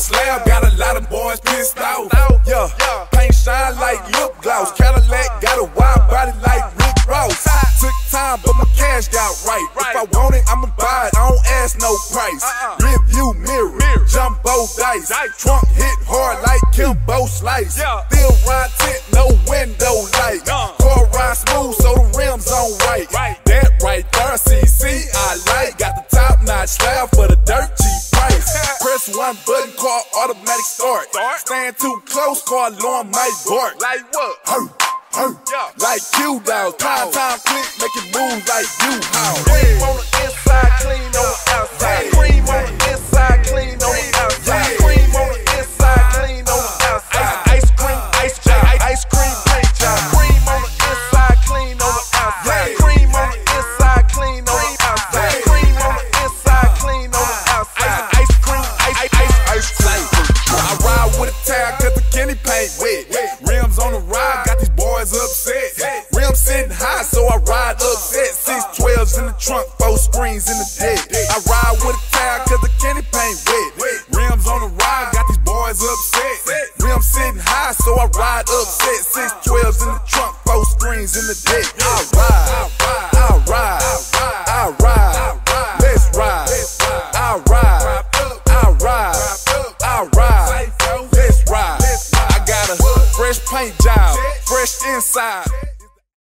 slab, got a lot of boys pissed off. Yeah, paint shine like lip gloss. Cadillac got a wide body like Rick Ross. Took time, but my cash got right. If I want it, I'ma buy it. I don't ask no price. Rear view mirror, jumbo dice. Trunk hit hard like Kimbo Slice. Still ride tent, no window light. Car ride smooth, so the rims on right. That right there, CC, I like. Got the top notch slab for the dirt cheap price. Press one button, car automatic start. Stand too close, car alarm might bark. Like what? Like Q-Dog, time click, making moves like U-Haul. Cream on the inside, clean on the outside. Cream on the inside, clean on the outside. Cream on the inside, clean on the outside. Ice cream paint job. Cream on the inside, clean on the outside. Cream on the inside, clean on the outside. Cream on the inside, clean on the outside. Ice cream. I ride with a tag cause the Kenny paint wet. Rims on the ride, got these boys upset. Rims sitting high, so I ride upset. 612s in the trunk, 4 screens in the deck. I ride with a tag cause the Kenny paint wet. Rims on the ride, got these boys upset. Rims sitting high, so I ride upset. 612s in the trunk, 4 screens in the deck. I ride, let's ride. I ride, let's ride. I got a fresh paint job, fresh inside.